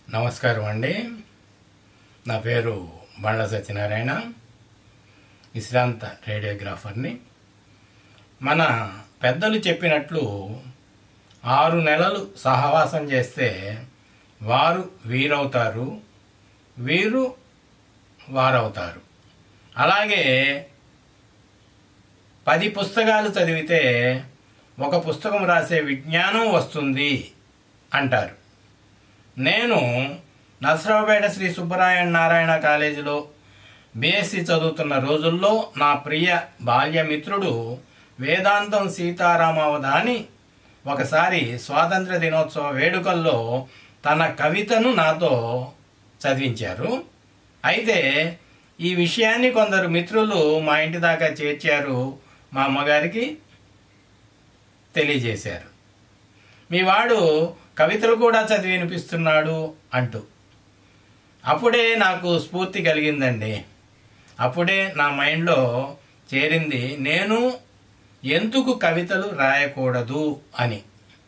నమస్కారం అండి. నా పేరు బండ్ల సత్యనారాయణ, విశ్రాంత రేడియోగ్రాఫర్ని. మన పెద్దలు చెప్పినట్లు 6 నెలలు సహవాసం చేస్తే వారు వీరవుతారు, వీరు వారవుతారు. అలాగే 10 పుస్తకాలు చదివితే ఒక పుస్తకం రాసే విజ్ఞానం వస్తుంది అంటారు. నేను నరసరావుపేట శ్రీ సుబ్బరాయ నారాయణ కాలేజీలో బీఎస్సీ చదువుతున్న రోజుల్లో నా ప్రియ బాల్యమిత్రుడు వేదాంతం సీతారామావధాని ఒకసారి స్వాతంత్ర దినోత్సవ వేడుకల్లో తన కవితను నాతో చదివించారు. అయితే ఈ విషయాన్ని కొందరు మిత్రులు మా ఇంటి దాకా చేర్చారు, మా అమ్మగారికి తెలియజేశారు. మీ వాడు కవితలు కూడా చదివి వినిపిస్తున్నాడు అంటూ. అప్పుడే నాకు స్ఫూర్తి కలిగిందండి. అప్పుడే నా మైండ్లో చేరింది, నేను ఎందుకు కవితలు రాయకూడదు అని.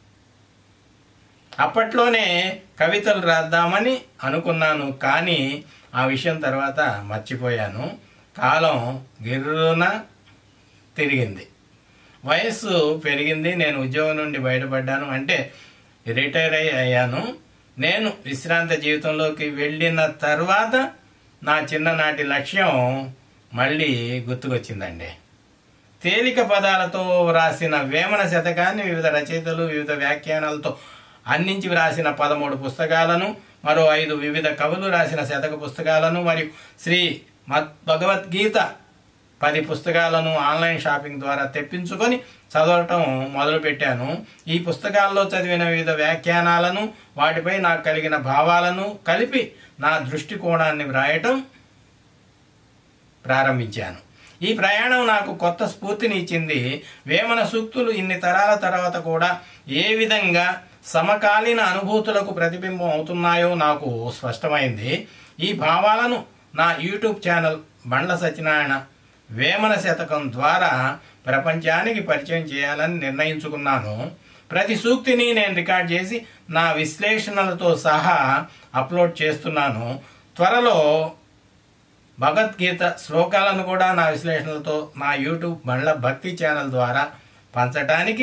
అప్పట్లోనే కవితలు రాద్దామని అనుకున్నాను, కానీ ఆ విషయం తర్వాత మర్చిపోయాను. కాలం గిర్రున తిరిగింది, వయస్సు పెరిగింది, నేను ఉద్యోగం నుండి బయటపడ్డాను, అంటే రిటైర్ అయ్యాను. నేను విశ్రాంత జీవితంలోకి వెళ్ళిన తర్వాత నా చిన్ననాటి లక్ష్యం మళ్ళీ గుర్తుకొచ్చిందండి. తేలిక పదాలతో వ్రాసిన వేమన శతకాన్ని వివిధ రచయితలు వివిధ వ్యాఖ్యానాలతో అందించి వ్రాసిన 13 పుస్తకాలను, మరో 5 వివిధ కవులు రాసిన శతక పుస్తకాలను మరియు శ్రీ భగవద్గీత 10 పుస్తకాలను ఆన్లైన్ షాపింగ్ ద్వారా తెప్పించుకొని చదవటం మొదలుపెట్టాను. ఈ పుస్తకాల్లో చదివిన వివిధ వ్యాఖ్యానాలను, వాటిపై నాకు కలిగిన భావాలను కలిపి నా దృష్టికోణాన్ని వ్రాయటం ప్రారంభించాను. ఈ ప్రయాణం నాకు కొత్త స్ఫూర్తిని ఇచ్చింది. వేమన సూక్తులు ఇన్ని తరాల తర్వాత కూడా ఏ విధంగా సమకాలీన అనుభూతులకు ప్రతిబింబం అవుతున్నాయో నాకు స్పష్టమైంది. ఈ భావాలను నా యూట్యూబ్ ఛానల్ బండ్ల సత్యనారాయణ వేమన శతకం ద్వారా ప్రపంచానికి పరిచయం చేయాలని నిర్ణయించుకున్నాను. ప్రతి సూక్తిని నేను రికార్డ్ చేసి నా విశ్లేషణలతో సహా అప్లోడ్ చేస్తున్నాను. త్వరలో భగవద్గీత శ్లోకాలను కూడా నా విశ్లేషణలతో నా యూట్యూబ్ బండ్ల భక్తి ఛానల్ ద్వారా పంచటానికి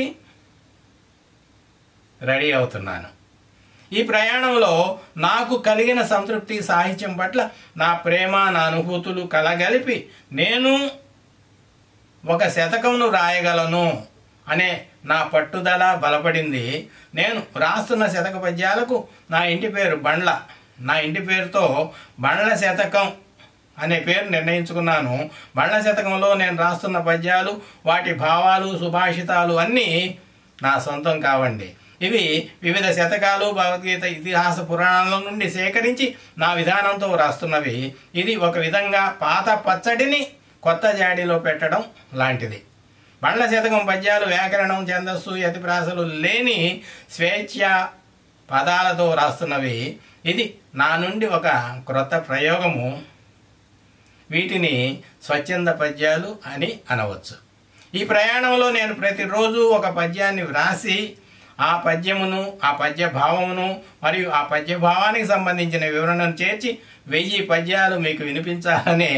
రెడీ అవుతున్నాను. ఈ ప్రయాణంలో నాకు కలిగిన సంతృప్తి, సాహిత్యం పట్ల నా ప్రేమ, నా అనుభూతులు కలగలిపి నేను ఒక శతకంను రాయగలను అనే నా పట్టుదల బలపడింది. నేను రాస్తున్న శతక పద్యాలకు నా ఇంటి పేరు బండ్ల, నా ఇంటి పేరుతో బండ్ల శతకం అనే పేరు నిర్ణయించుకున్నాను. బండ్ల శతకంలో నేను రాస్తున్న పద్యాలు, వాటి భావాలు, సుభాషితాలు అన్నీ నా సొంతం కావండి. ఇవి వివిధ శతకాలు, భగవద్గీత, ఇతిహాస పురాణాల నుండి సేకరించి నా విధానంతో రాస్తున్నవి. ఇది ఒక విధంగా పాత పచ్చడిని కొత్త జాడీలో పెట్టడం లాంటిది. బండ్ల శతకం పద్యాలు వ్యాకరణం, ఛందస్సు, యతిప్రాసలు లేని స్వేచ్ఛ పదాలతో రాస్తున్నవి. ఇది నా నుండి ఒక క్రొత్త ప్రయోగము. వీటిని స్వచ్ఛంద పద్యాలు అని అనవచ్చు. ఈ ప్రయాణంలో నేను ప్రతిరోజు ఒక పద్యాన్ని వ్రాసి ఆ పద్యమును, ఆ పద్య భావమును మరియు ఆ పద్య భావానికి సంబంధించిన వివరణను చేర్చి 1000 పద్యాలు మీకు వినిపించాలనే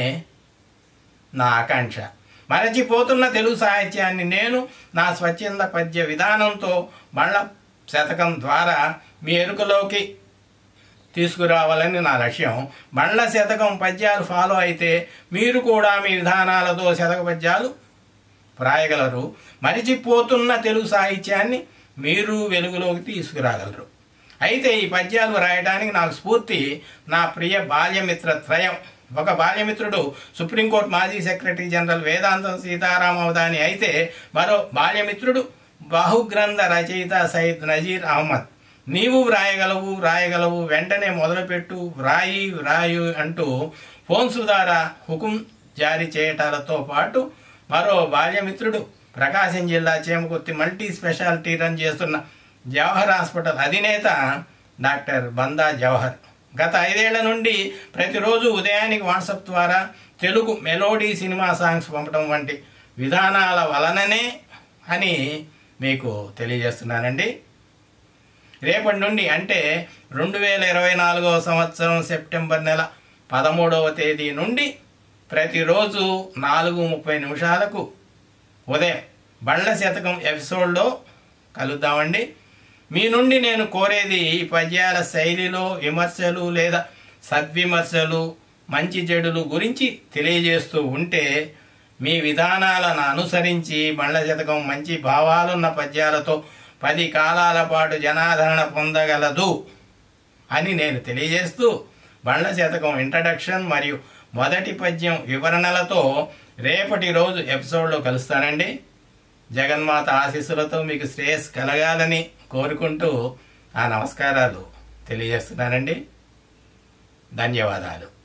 నా ఆకాంక్ష. మరచిపోతున్న తెలుగు సాహిత్యాన్ని నేను నా స్వచ్ఛంద పద్య విధానంతో బండ్ల శతకం ద్వారా మీ ఎరుకలోకి తీసుకురావాలని నా లక్ష్యం. బండ్ల శతకం పద్యాలు ఫాలో అయితే మీరు కూడా మీ విధానాలతో శతక పద్యాలు వ్రాయగలరు. మరిచిపోతున్న తెలుగు సాహిత్యాన్ని మీరు వెలుగులోకి తీసుకురాగలరు. అయితే ఈ పద్యాలు రాయడానికి నాకు స్ఫూర్తి నా ప్రియ బాల్యమిత్ర త్రయం. ఒక బాల్యమిత్రుడు సుప్రీంకోర్టు మాజీ సెక్రటరీ జనరల్ వేదాంతం సీతారామావధాని అయితే, మరో బాల్యమిత్రుడు బహుగ్రంథ రచయిత సయ్యద్ నజీర్ అహ్మద్. నీవు వ్రాయగలవు, వెంటనే మొదలుపెట్టు, వ్రాయు అంటూ ఫోన్స్ ద్వారా హుకుం జారీ చేయటాలతో పాటు మరో బాల్యమిత్రుడు ప్రకాశం జిల్లా చేమకుర్తి మల్టీ స్పెషాలిటీ రన్ చేస్తున్న జవహర్ హాస్పిటల్ అధినేత డాక్టర్ బందా జవహర్. గత 5 ఏళ్ల నుండి ప్రతిరోజు ఉదయానికి వాట్సాప్ ద్వారా తెలుగు మెలోడీ సినిమా సాంగ్స్ పంపడం వంటి విధానాల వలననే అని మీకు తెలియజేస్తున్నానండి. రేపటి నుండి అంటే 2024వ సంవత్సరం సెప్టెంబర్ నెల 13వ తేదీ నుండి ప్రతిరోజు 4:30 ఉదయం బండ్ల శతకం ఎపిసోడ్లో కలుద్దామండి. మీ నుండి నేను కోరేది ఈ పద్యాల శైలిలో విమర్శలు లేదా సద్విమర్శలు, మంచి చెడులు గురించి తెలియజేస్తూ ఉంటే మీ విధానాలను అనుసరించి బండ్ల శతకం మంచి భావాలున్న పద్యాలతో 10 కాలాల పాటు జనాదరణ పొందగలదు అని నేను తెలియజేస్తూ బండ్ల శతకం ఇంట్రడక్షన్ మరియు మొదటి పద్యం వివరణలతో రేపటి రోజు ఎపిసోడ్లో కలుస్తానండి. జగన్మాత ఆశీస్సులతో మీకు శ్రేయస్సు కలగాలని కోరుకుంటూ ఆ నమస్కారాలు తెలియజేస్తున్నానండి. ధన్యవాదాలు.